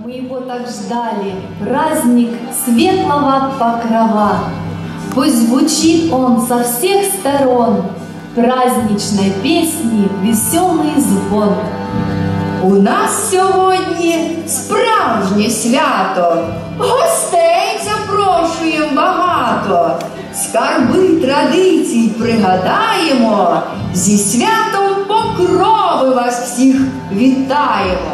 Мы его так ждали, праздник светлого покрова. Пусть звучит он со всех сторон, праздничной песни веселый звон. У нас сьогодні справжнє свято, гостей запрошуємо багато, скарби традицій пригадаємо, зі святом Покрови вас всіх вітаємо.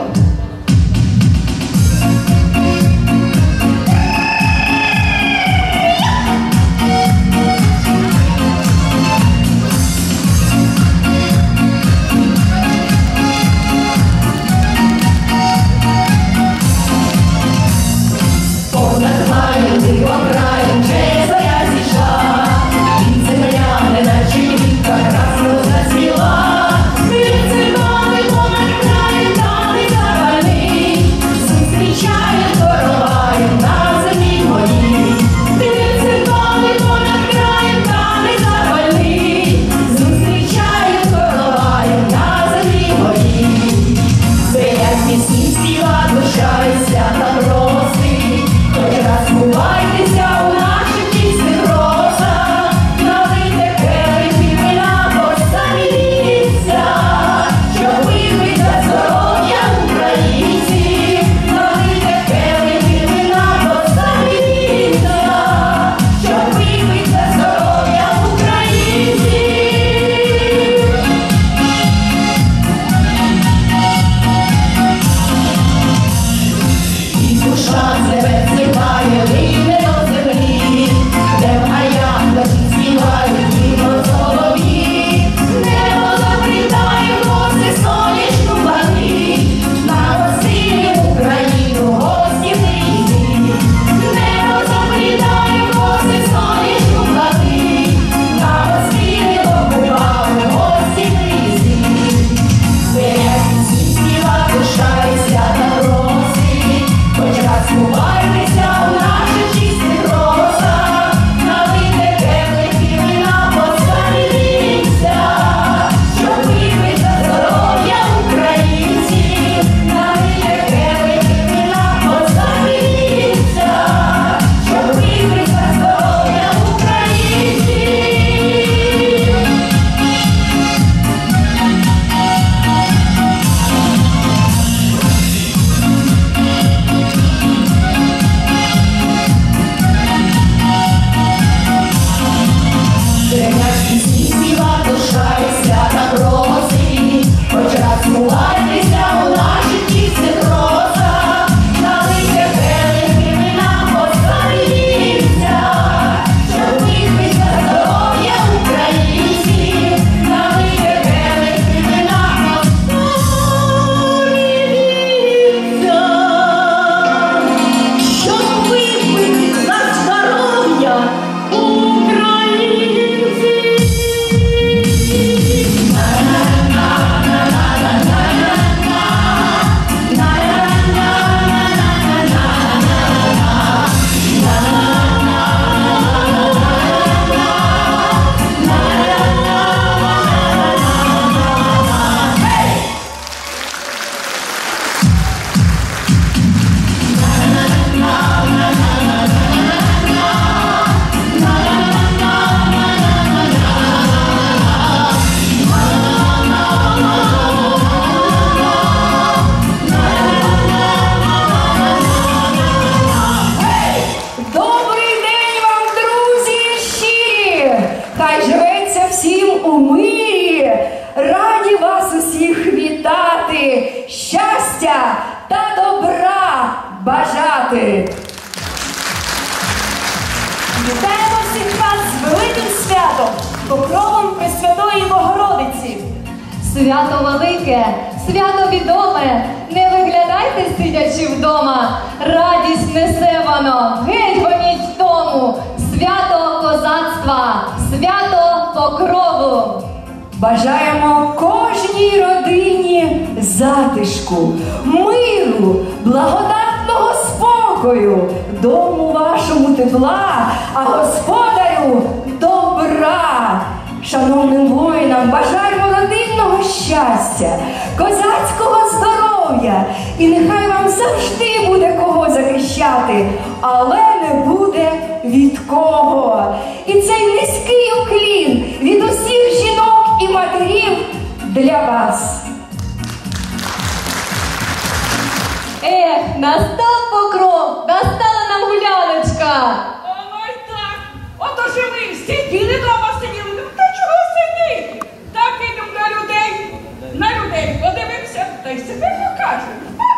Щастя та добра бажати! Вітаємо всіх вас з великим святом, Покровом Пресвятої Богородиці! Свято велике, свято відоме, не виглядайте, сидячи вдома, радість несе воно, геть гоніть в тому, свято козацтва, свято Покрову! Бажаємо кожній родині затишку, миру, благодатного спокою, дому вашому тепла, а господарю добра. Шановним воїнам бажаємо родинного щастя, козацького здоров'я, і нехай вам завжди буде але не буде від кого. І цей низький уклін від усіх жінок і матерів для вас. Настав покров, настала нам гуляночка. Ой так, отож і ми сиділи дома, сиділи. Та чого сидіти? Так ідемо на людей подивимося, та й себе покажемо.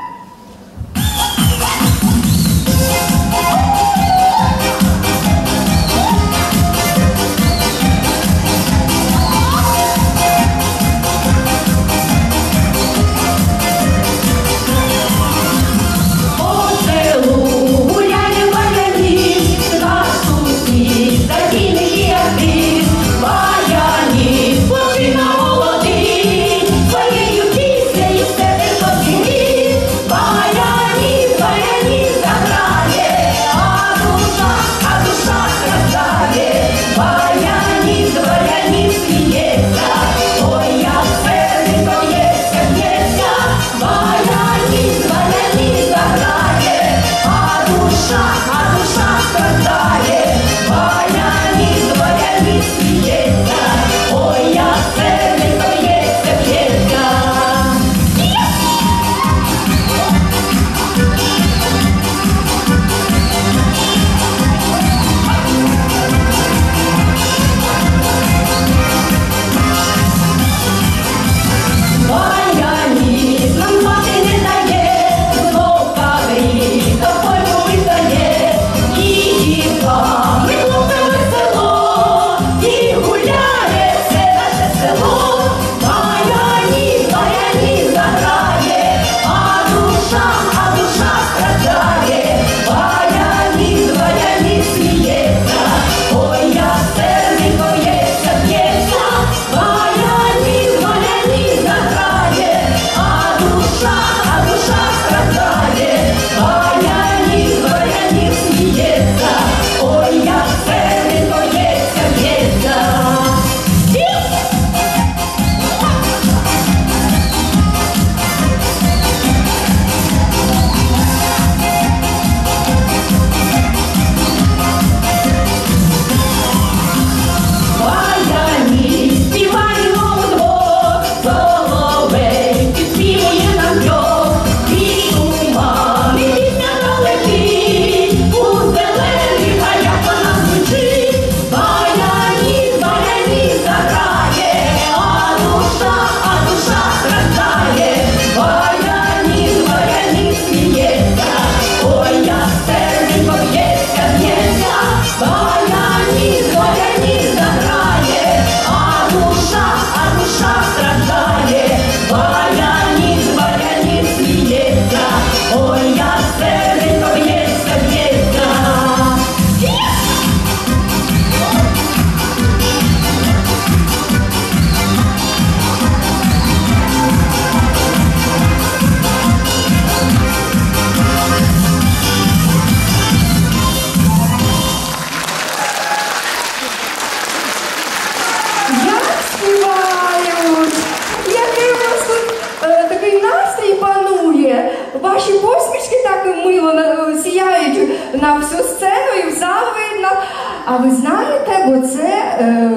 Ваші посмішки так мило сіяють на всю сцену і в зал видно. А ви знаєте, бо це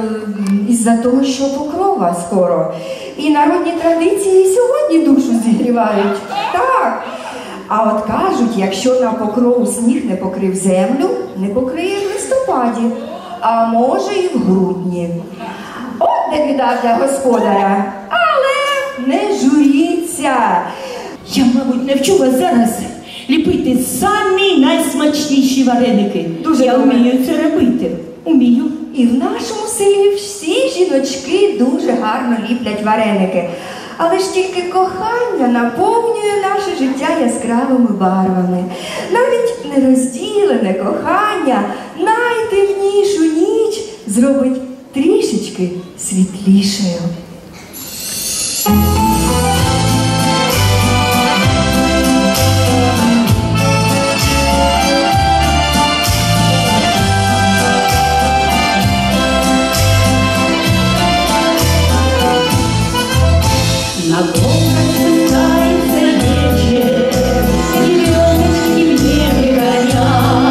із-за того, що покрова скоро. І народні традиції сьогодні душу зігрівають. Так. А от кажуть, якщо на покрову сніг не покрив землю, не покриє в листопаді, а може і в грудні. От де біда для господаря. Але не журіться. Я, мабуть, навчу вас зараз ліпити самі найсмачніші вареники. Дуже я вмію це робити. Умію. І в нашому селі всі жіночки дуже гарно ліплять вареники. Але ж тільки кохання наповнює наше життя яскравими барвами. Навіть нерозділене кохання найтемнішу ніч зробить трішечки світлішою. На волнах спускается вечер, звездочки в небе горят.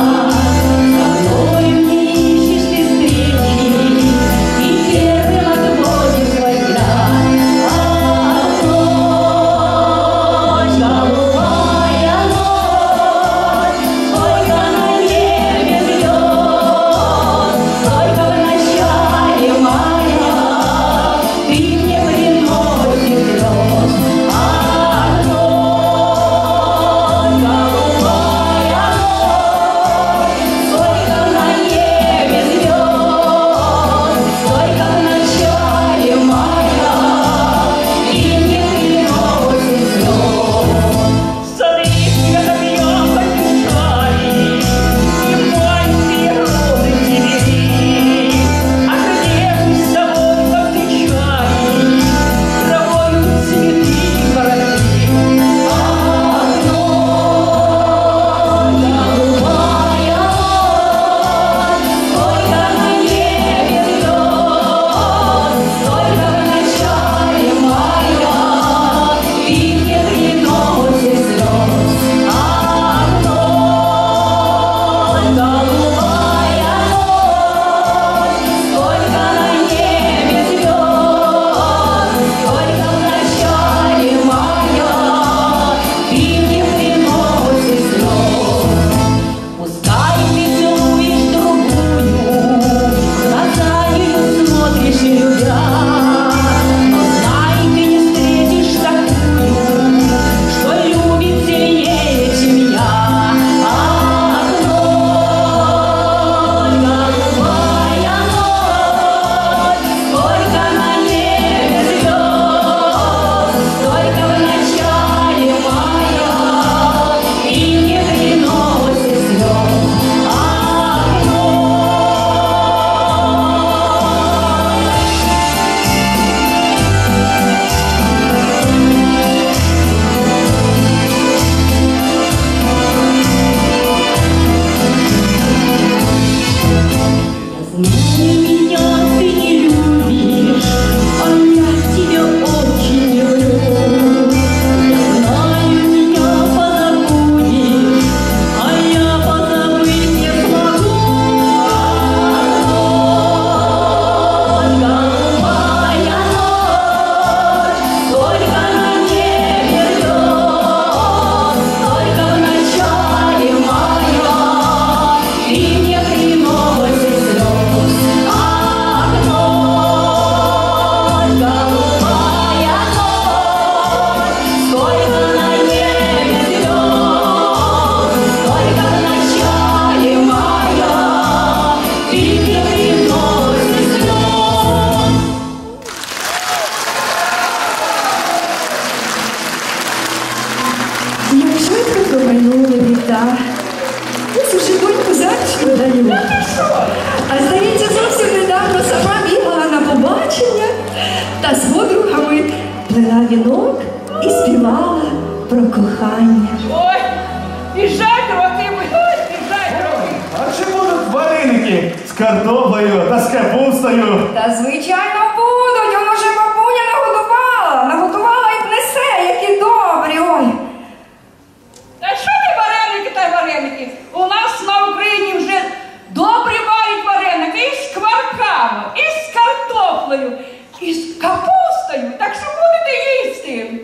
минуле літа. Ось уже доньку зачку даю. А здається, зовсім недавно сама бігала на побачення та з подругами плела вінок і співала про кохання. Ой, біжать роки, ой, біжать роки. А чи будуть вареники з картоплею та з капустою? Та звичайно будуть, воно вже бабуня наготувала і внесе, які добрі, ой. Та що ти вареники та вареники? У нас на Україні вже добрі варять вареники і з кварками, і з картоплею, і з капустою. Так що будете їсти?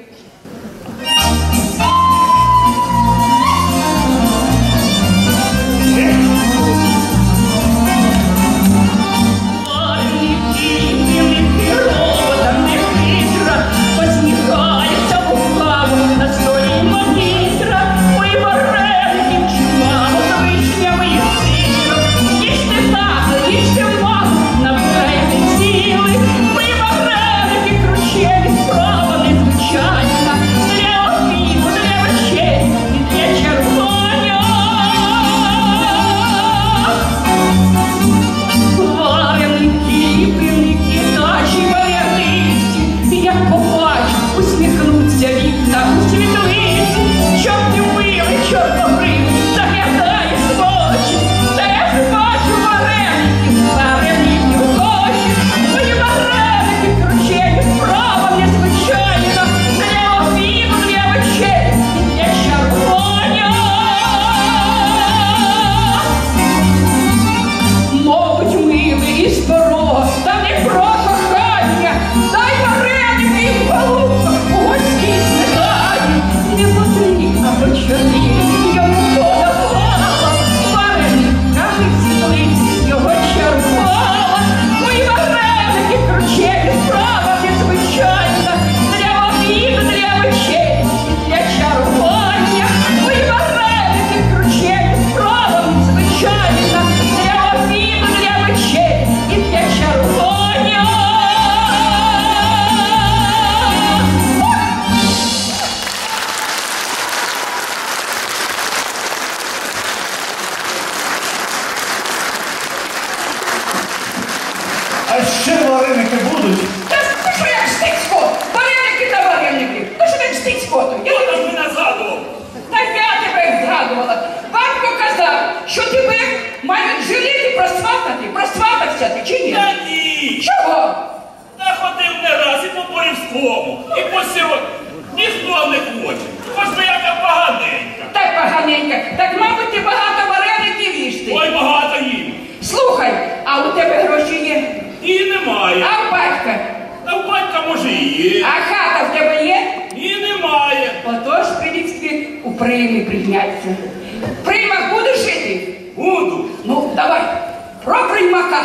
А ще вареники будуть? Та що як стицько? Вареники та вареники. Та що як стицько? Я ж мене згадував. Та я тебе згадувала. Батько казав, що тебе мають женити, просватався ти чи ні? Та ні. Чого? Та ходив не раз і по Борівському, і по сирот. Ніхто не хоче. Хоч би яка поганенька. Так поганенька. Так, мабуть, ти багато вареників їсти. Ой, багато їм. Слухай, а у тебе гроші є? І немає. А у батька? Та в батька може і є. А хата в тебе є? І немає. Отож, прилівські у приймі прийняться. В приймах будеш жити? Буду. Ну, давай, про приймака.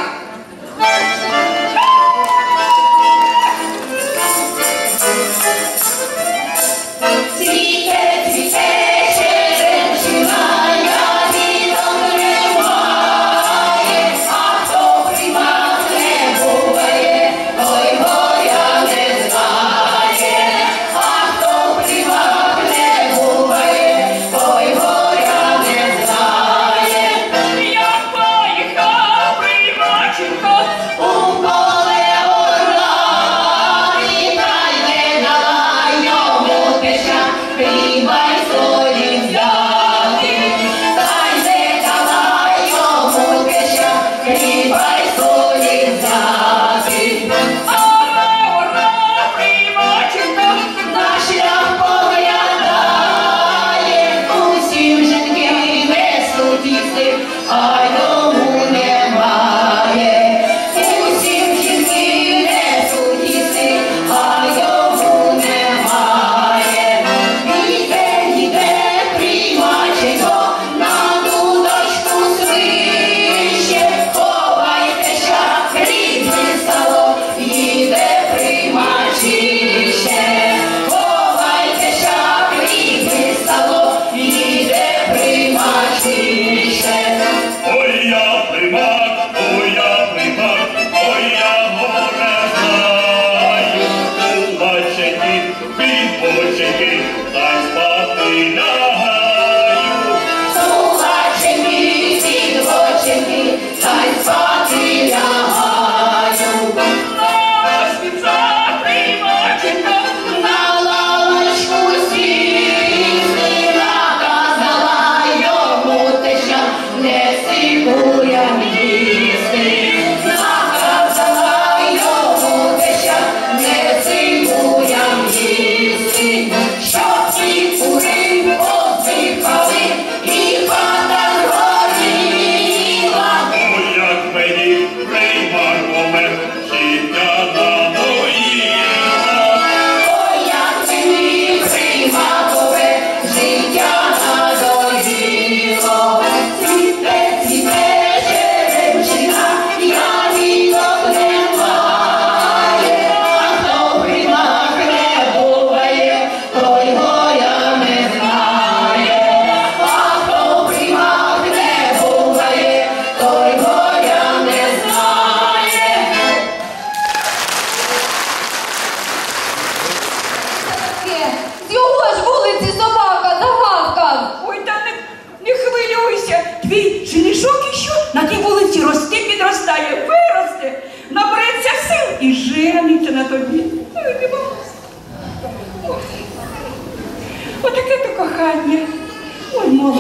Цвіте, цвіте, черемшина, я віном тримає, а хто приймак не буває, той горя не знає, а хто приймак не буває, той горя не знає. Я поїхав, приймаченько, У поле орла, і дай не дала йому пища, приймай солі взяти, дай не дала йому пища, приймай солі взяти. ора, ора, приймаченько, На шлях поглядає, усім жінки несуть їсти, а йому немає. Усім жінки несуть їсти, а йому немає. Іде, приймаченько, на дудочку свище, ховайтеся, рідне стало, іде приймачище. Ховайтеся, рідне стало, іде приймачище. Ой, я примак, ой, я примак, ой, я горе знаю. Кулачики, підбочики, та й спати лягаю. твій женишок іще на тій вулиці росте, підростає, виросте, набереться сил і жениться на тобі. Отаке то кохання. Ой, молодь.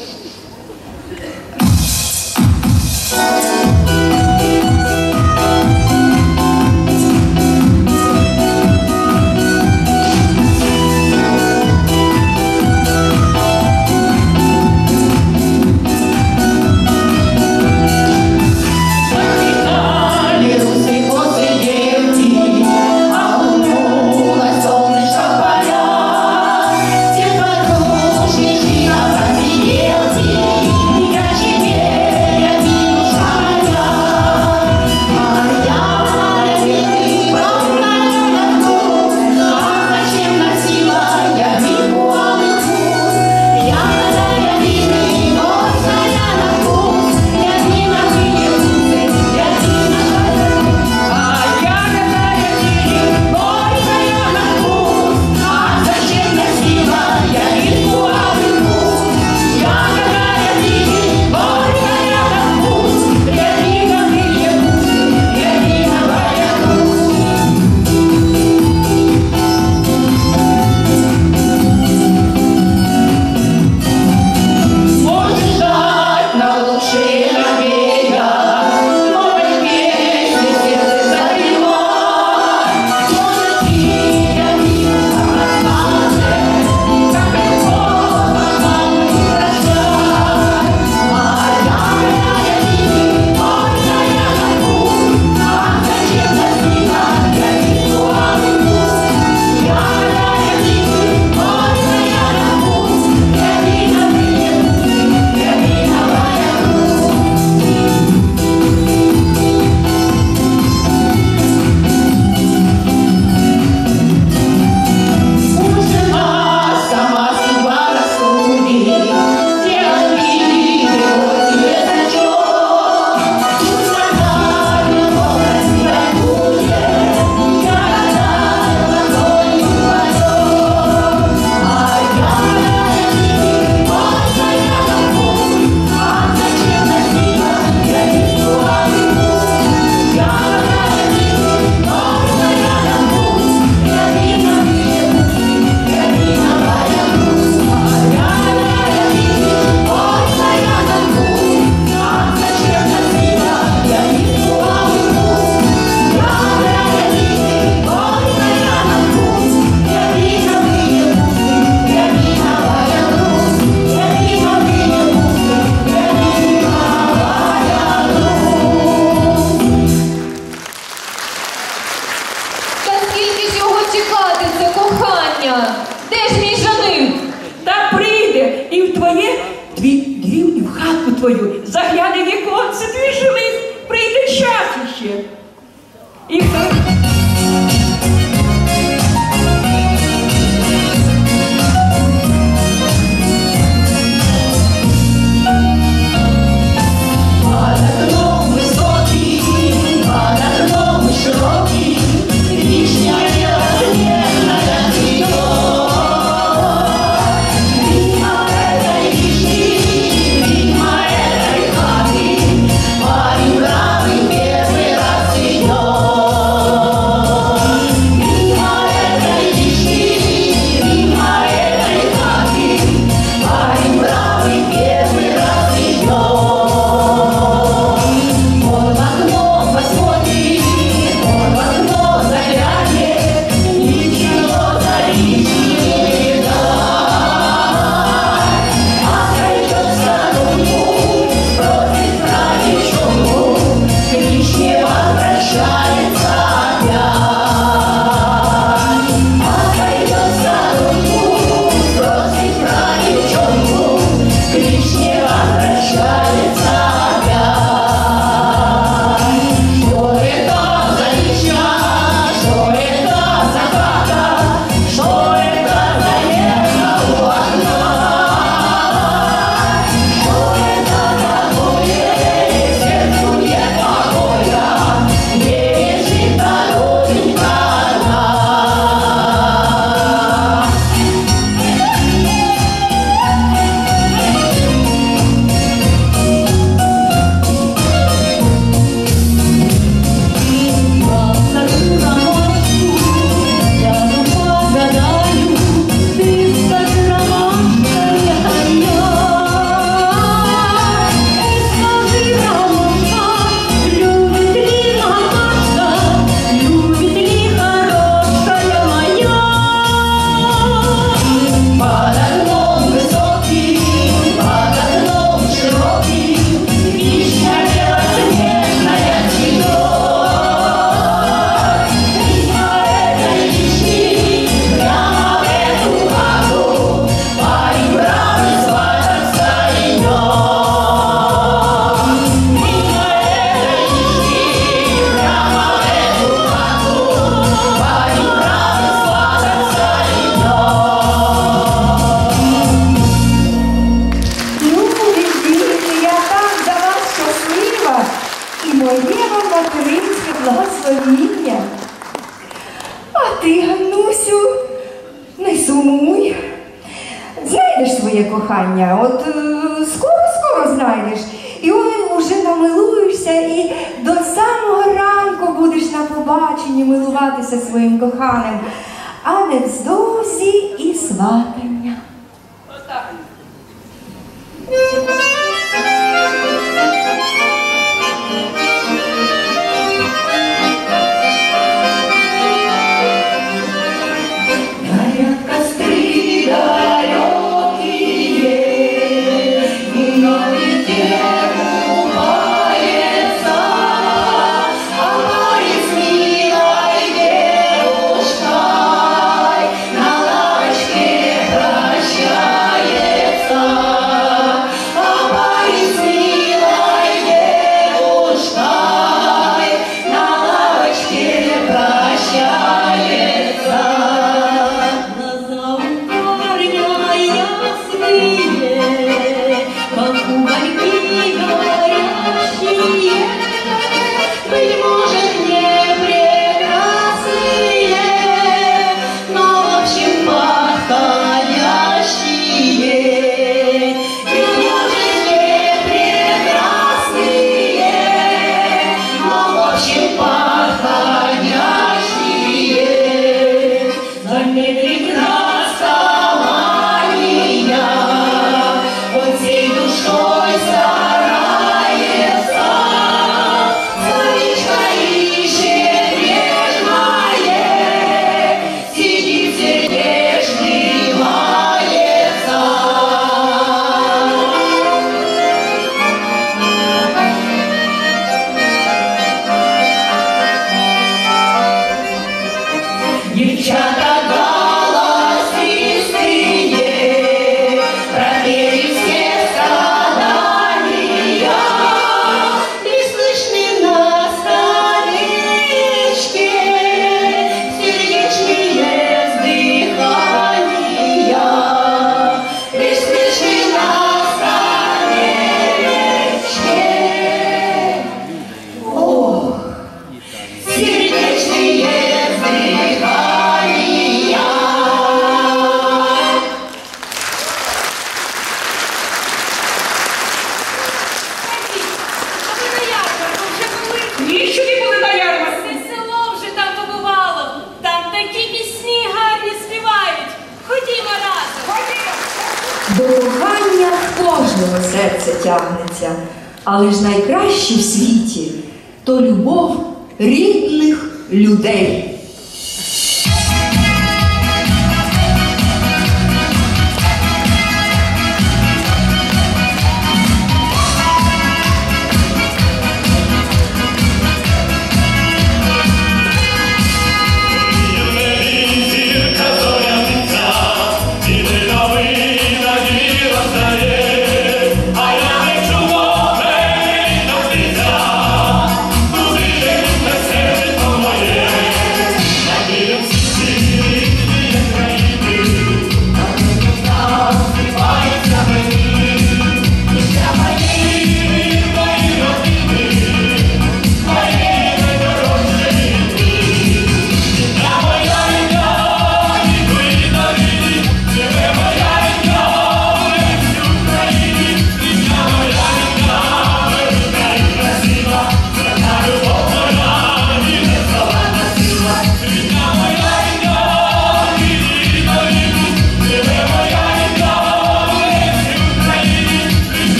двів і в хатку твою, загляне віконце твій жилих, прийде час іще. І хто? Под окном высокий, под окном широкий, вишняя нежная цветет. Видимо, этой вишни, видимо, этой хаты вам материнське благословіння. А ти, Ганнусю, не сумуй. Знайдеш своє кохання, от скоро-скоро знайдеш. І уже намилуєшся, і до самого ранку будеш на побаченні милуватися своїм коханим. А невздовзі і сватання. Отак. До кохання кожного серце тягнеться, але ж найкраще в світі то любов рідних людей.